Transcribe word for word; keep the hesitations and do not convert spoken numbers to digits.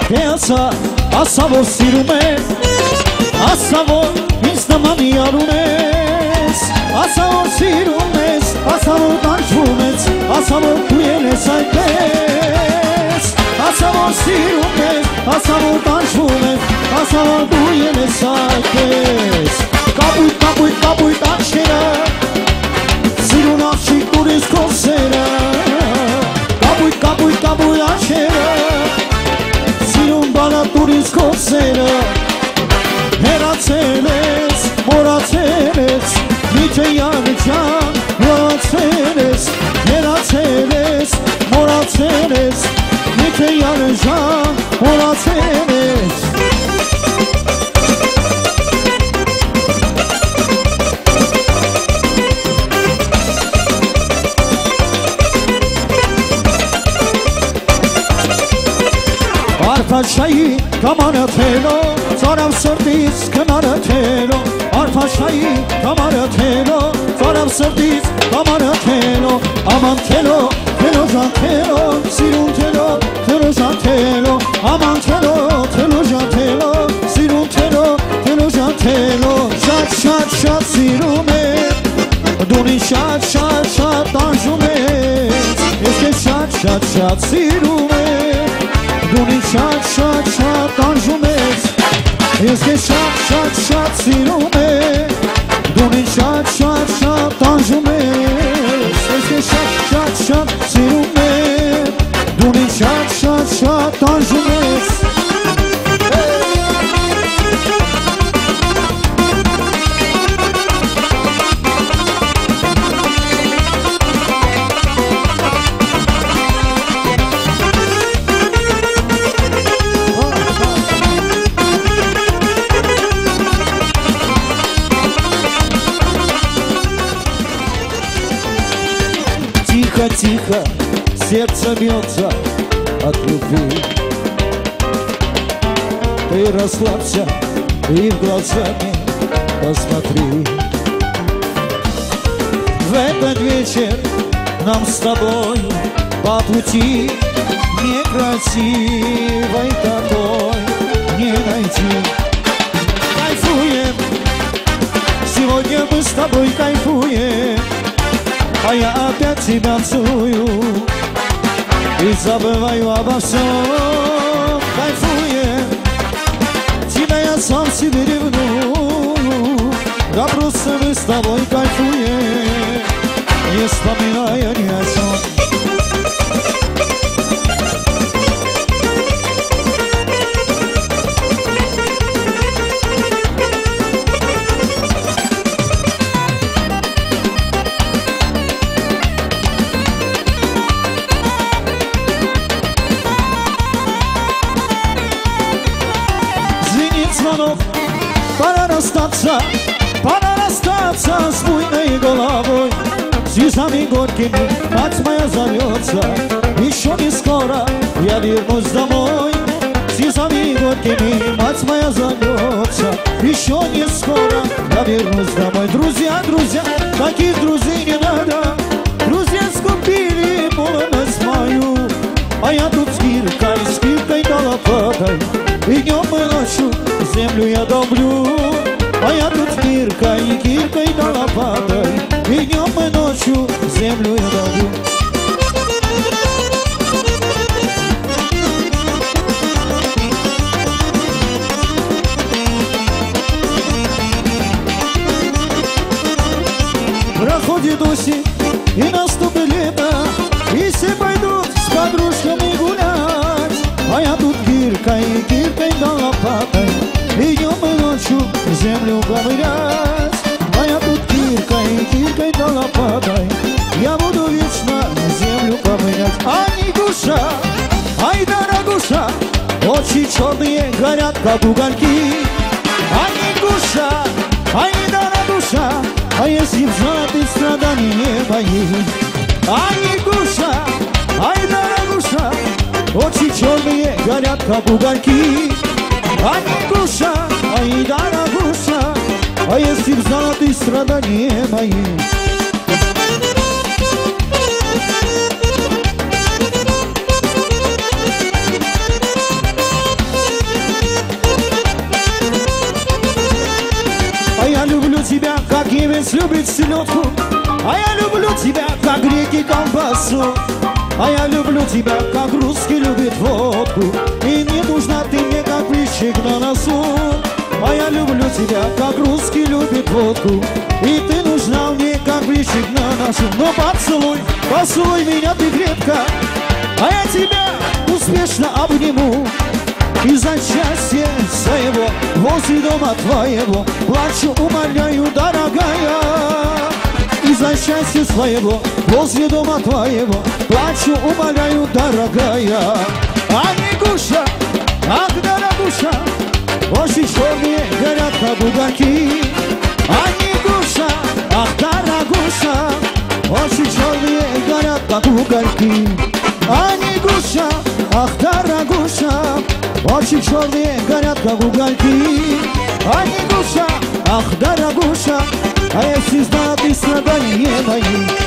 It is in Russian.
Piața, asta vor sirume, asta vor instamani arunez, asta vor sirumez, asta vor danjumez, asta vor cu ele să-i pes. Asta vor sirumez, asta vor danjumez, asta vor cu ele să-i pes. Capui, capui, capui, danșeră, siruna și turis coseră. Capui, capui, capui, danșeră, bana turis coseră. Herațeles, morațeles, nici iargean, morațeles. Herațeles, morațeles, nici iargean, morațeles. Arfașai, camaratelo, țara-mi sărdiți, camaratelo. Arfașai, camaratelo, țara-mi sărdiți, camaratelo. Amantelo, telo, jantelo, siruntelo, telo, jantelo. Amantelo, telo, jantelo, siruntelo, telo, jantelo. Șat, șat, șat, sirume, duni șat, șat, șat, tanjume. Este șat, șat, șat, sirume, duni șat, șat, șat, tanjumez. Este șat, șat, șat, sirume, duni șat, șat, șat, tanjumez. Este șat, șat, șat, sirume, duni șat, șat, șat, tanjumez. Тихо, сердце бьется от любви. Ты расслабься и в глазами посмотри. В этот вечер нам с тобой по пути. Некрасивой такой не найти. Кайфуем, сегодня мы с тобой кайфуем. А я опять тебя целую и забываю обо всем. Кайфуем, тебя я сам себе ревную. Да просто мы с тобой кайфуем, не вспоминая ни о чем. Пора расстаться, пора расстаться с буйной головой. Слезами горькими мать моя зовется. Еще не скоро я вернусь домой. Слезами горькими мать моя зовется. Еще не скоро я вернусь домой. Друзья, друзья, таких друзей не надо. Друзья скупили молодость мою. А я тут с киркой, с киркой да лопатой. И днем и ночью землю я долблю. А я тут киркой, киркой да лопатой. И днем и ночью землю я долблю. Проходит осень и наступит лето, и все пойдут с подружками гулять. А я тут киркой, киркой да лопатой. И днем и ночью землю ковырять. А я тут киркой, киркой да лопатой. Я буду вечно землю ковырять. Ай, душа, ай, дорогуша, очи черные горят, как угольки. Ай, душа, ай, дорогуша, а если в жадных страдания мои. Ай, душа, ай, дорогуша, очи черные горят, как угольки. Ай, душа, ай, дорогуша, а если в золотые страдания мои. как греки колбасу. А я люблю тебя, как русский любит водку. И не нужна ты мне, как плечик на носу. А я люблю тебя, как русский любит водку. И ты нужна мне, как плечик на носу. Но поцелуй, поцелуй меня ты крепко, а я тебя успешно обниму. И за счастье своего возле дома твоего плачу, умоляю, дорогая. И за счастье своего возле дома твоего плачу, умоляю, дорогая. Анигуша, ах, дорогуша, очи черные горят, как угольки. Анигуша, ах, дорогуша, очи черные горят, как угольки. Анигуша, ах, дорогуша, очи черные горят, как угольки. Анигуша, ах, дорогуша, а если знала ты страдания мои,